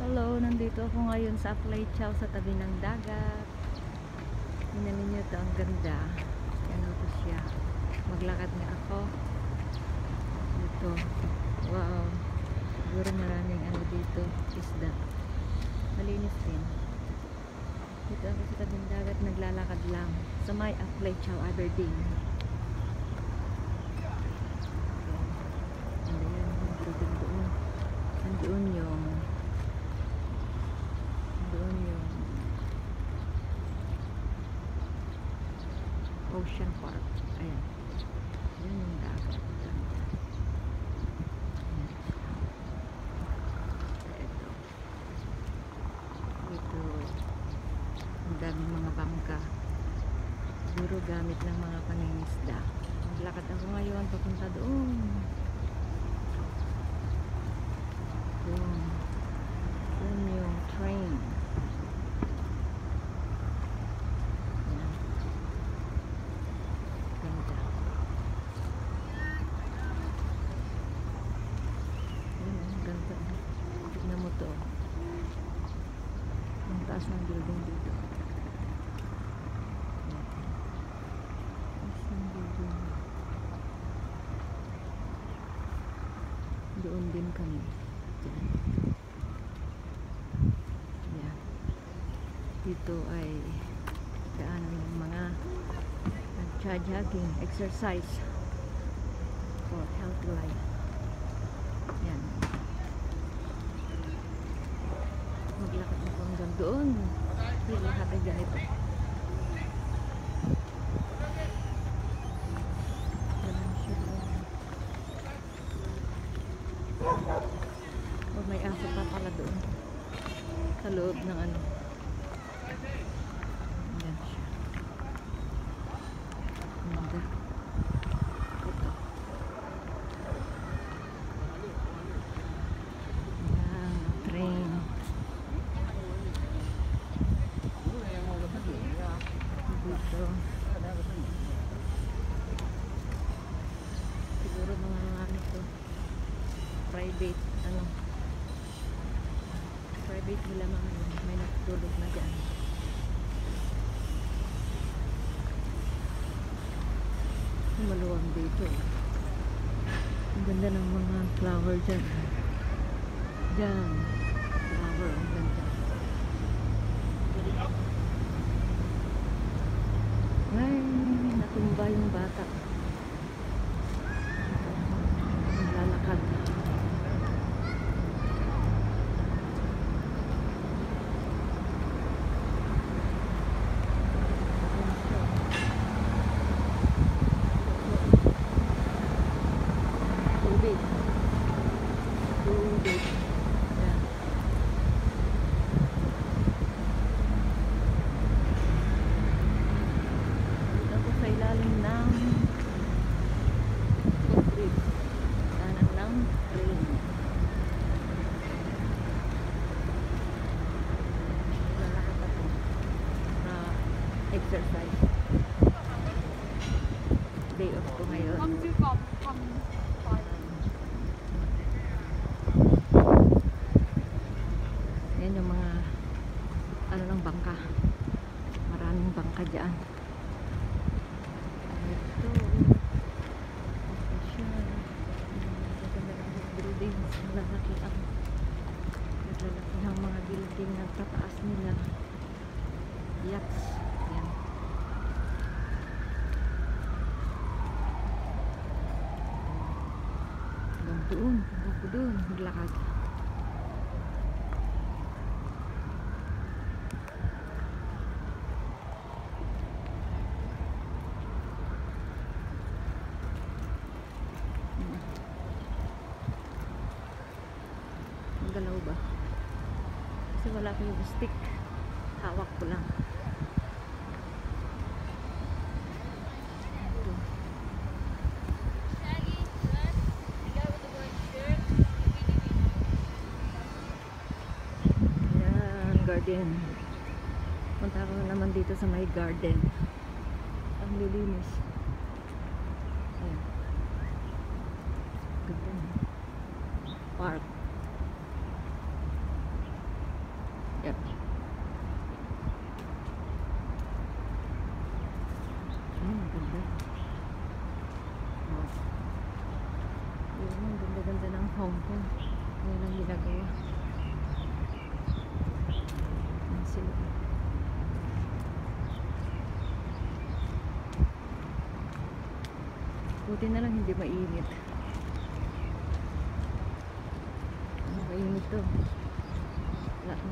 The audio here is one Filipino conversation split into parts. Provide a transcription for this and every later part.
Hello, nandito ako ngayon sa Aplay Chow sa tabi ng dagat. Tingnan niyo to, ang ganda. Ano to siya. Maglakad nga ako. Dito. Wow. Siguro maraming ano dito, isda. Malinis din. Dito ako sa tabi ng dagat, naglalakad lang. Sa may Aplay Chow, Aberdeen. Doon yung Ocean Park. Ayan. Yun yung dagat. Ito. Ang daming mga bangka. Siguro gamit ng mga pangingisda. Maglakad ako ngayon papunta doon. Yun yung train. Yan. Ganda. Yun, ang ganda. Tignan mo to. Ang taas ng building dito. Taas ng building. Doon din kami. Yeah. Dito ay daanan ng mga nag-jogging, exercise for healthy life. Yan. Maglakad ako hanggang doon. Hindi lahat ay ganito. May aso pa pala doon sa loob ng ano. Ayan siya. Ganda. Ito. Ayan, train. Dito. Siguro mga ano to. Private, ano. Private nila mga may natutulog na dyan. Maluwang dito. Ang ganda ng mga flower dyan. Dyan. Flower, ang ganda. Ay, natumba yung bata. Naglalakad. Exercise. Day off ko ngayon. Yan yung mga ano ng bangka. Maraming bangka dyan. Ito. Buildings. Malalaki ang mga building na tataas nila. Yachts. Yan. Hanggang doon, maglakad. Ang galaw ba? Kasi wala ko yung stick. Hawak ko lang. Garden. Punta ko naman dito sa may garden. Ang lilinis. Ayan. Ganda. Park. sila. Buti na lang hindi mainit. Mainit to. Wala na.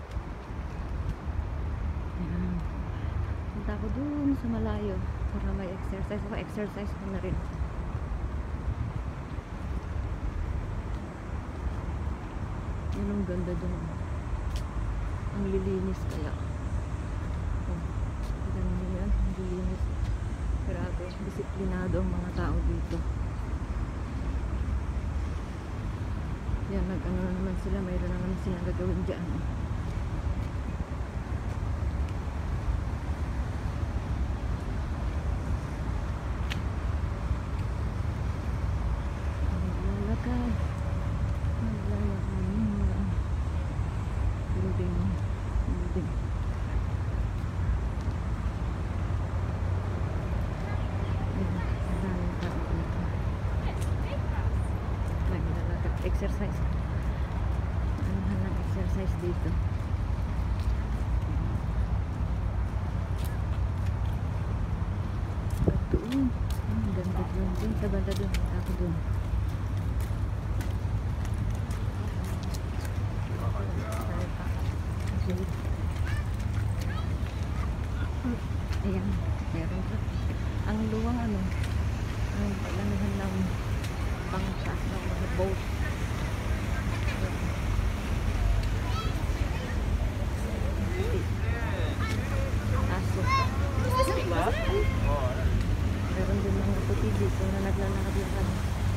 Ayan. Punta ako dun sa malayo para may exercise. Exercise ko na rin. Yun ang ganda dun. Ang lilinis kaya. Oh, ganda yan. Ang lilinis. Grabe, disiplinado ang mga tao dito. Yan, nag-ano na naman sila. Mayroon na naman silang gagawin dyan. Naglalakad. Naglalakad. Building. Building. Exercise. Anuhan ng exercise dito. At doon. Ang ganda doon. Doon sa banda doon. Ako doon. Ayan. Meron pa. Ang luwang ano. Ang palanuhan ng bangka ng mga boat. Meron din mga puti dito na naglalakad-lakad.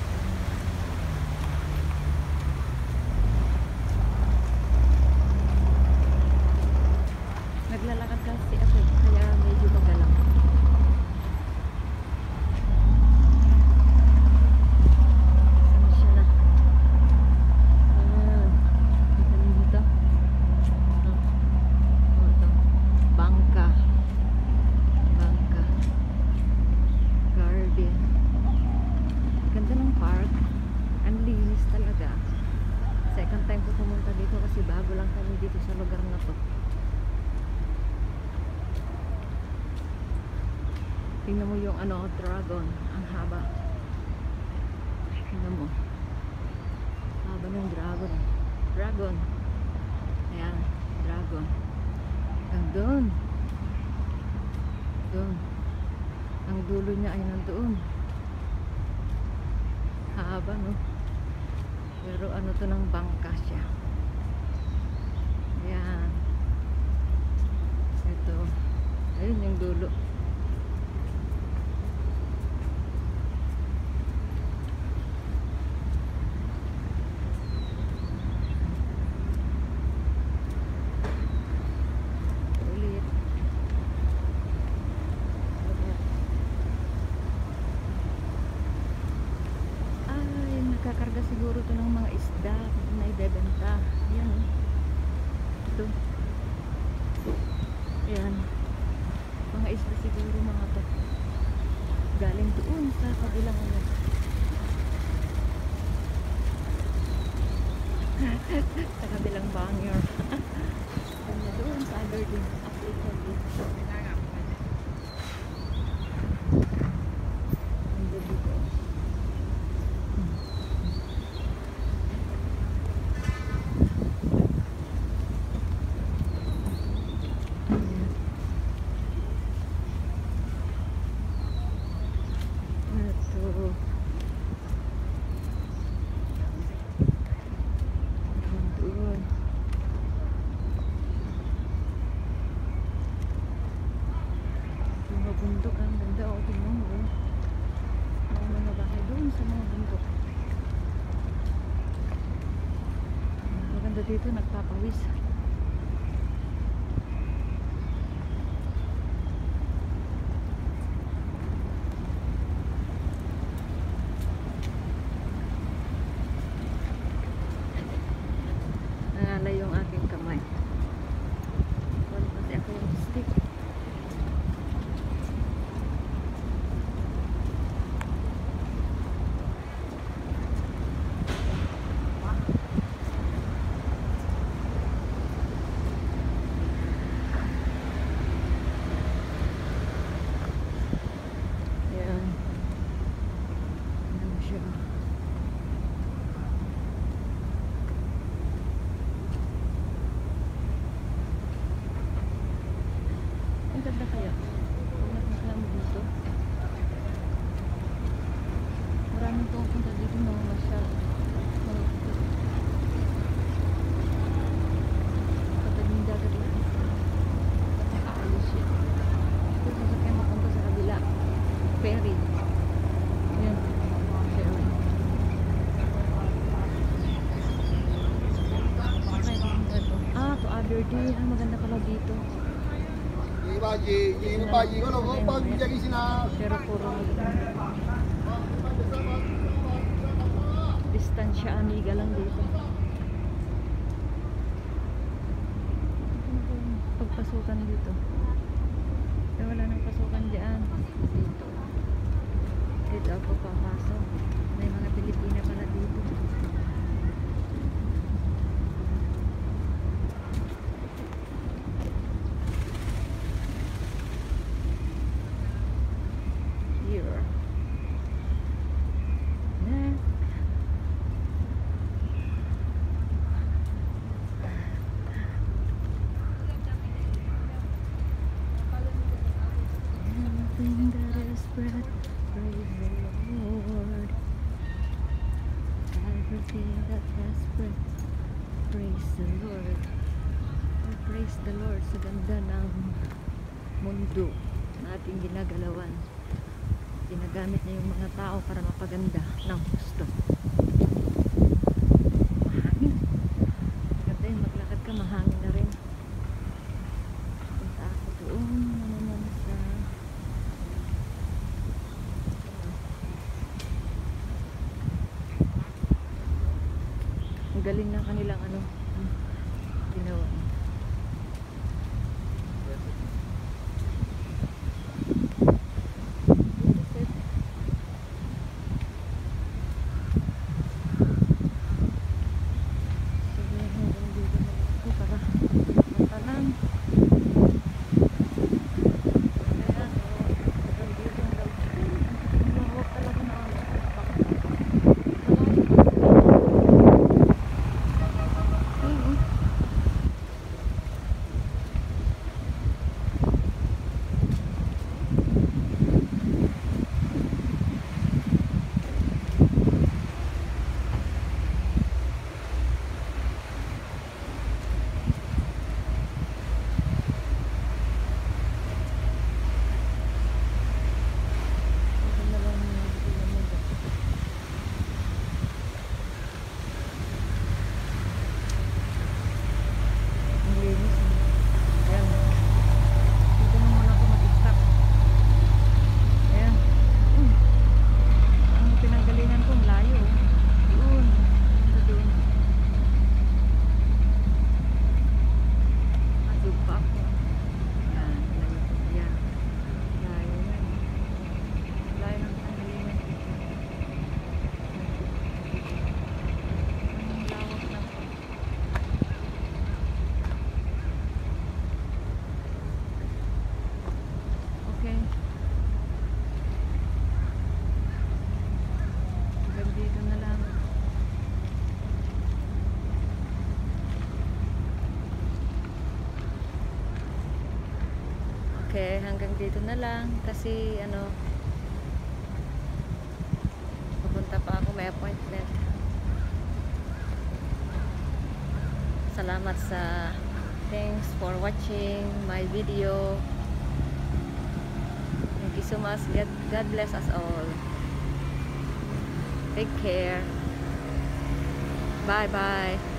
Naglalakad kasi ako kaya medyo magalang. Saan siya na? Ano dito? Ito. Bangka. Ganda ng park. Ang linis talaga. Second time ko pumunta dito kasi bago lang kami dito sa lugar na to. Tingnan mo yung ano, dragon. Ang haba. Tingnan mo. Haba ng dragon. Dragon. Ayan. Dragon. Hanggang doon. Doon. Ang dulo niya ay nandoon. Haba, no? Pero ano to, ng bangka siya. Ayan. Ito. Ayun yung dulo. Ulit. Nagkakarga siguro to ng mga isda na ibebenta. Ayan, ito. Ayan, mga isda siguro mga to, galing doon sa kabilang ano. Sa kabilang bangor. Doon sa other din. Africa din. Bundok, ang ganda. O, tingnan mo. Mga bahay doon sa mga bundok. Maganda dito, nagpapawis. Nangalay yung aking kamay. Kasi ako yung stick. Verde. Ah, maganda pala dito. Pero puro distansya amiga lang dito. Pagpasukan dito. Pero wala nang pasukan dyan. Dito. Dito ako papasok. May mga Pilipina pala dito. Here. Next. Everything that is breath, praise the Lord. Everything that has breath, praise the Lord. Praise the Lord sa ganda ng mundo na ating ginagalawan. Ginagamit niya yung mga tao para mapaganda ng gusto. Mahangin. Ganda yung maglakad ka, mahangin na rin. Punta ako doon naman sa ang galing ng kanilang ano ginawa. Okay, hanggang dito na lang kasi ano pupunta pa ako, may appointment. Salamat sa thanks for watching my video. Thank you so much. God bless us all. Take care. Bye bye.